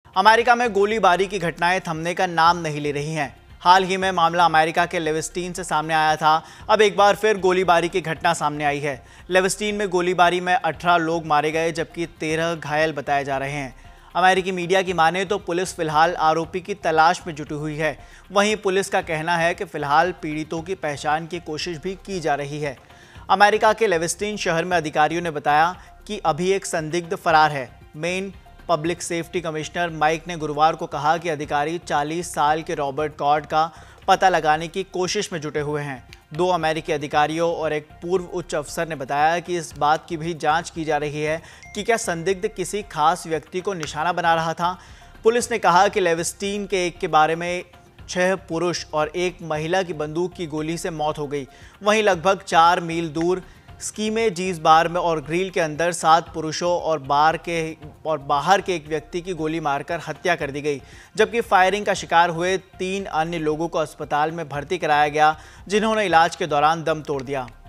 America में गोलीबारी की घटनाएं थमने का नाम नहीं ले रही हैं। हाल ही में मामला अमेरिका के लेविस्टीन से सामने आया था। अब एक बार फिर गोलीबारी की घटना सामने आई है। लेविस्टीन में गोलीबारी में 18 लोग मारे गए जबकि 13 घायल बताए जा रहे हैं। अमेरिकी मीडिया की माने तो पुलिस फिलहाल आरोपी की तलाश में जुटी हुई है। वहीं पुलिस का कहना है कि फिलहाल पीड़ितों की पहचान की कोशिश भी की जा रही है। अमेरिका के लेविस्टीन शहर में अधिकारियों ने बताया कि अभी एक संदिग्ध फरार है। Maine public safety commissioner Mike ने गुरुवार को कहा कि अधिकारी 40 साल के रॉबर्ट कॉर्ड का पता लगाने की कोशिश में जुटे हुए हैं। 2 अमेरिकी अधिकारियों और एक पूर्व उच्च अफसर ने बताया कि इस बात की भी जांच की जा रही है कि क्या संदिग्ध किसी खास व्यक्ति को निशाना बना रहा था। पुलिस ने कहा कि लेविस्टीन के बारे में 6 पुरुष और 1 महिला की बंदूक की गोली से मौत हो गई। वहीं लगभग 4 मील दूर स्कीमे जीज बार में और ग्रिल के अंदर 7 पुरुषों और बाहर के एक व्यक्ति की गोली मारकर हत्या कर दी गई, जबकि फायरिंग का शिकार हुए 3 अन्य लोगों को अस्पताल में भर्ती कराया गया, जिन्होंने इलाज के दौरान दम तोड़ दिया।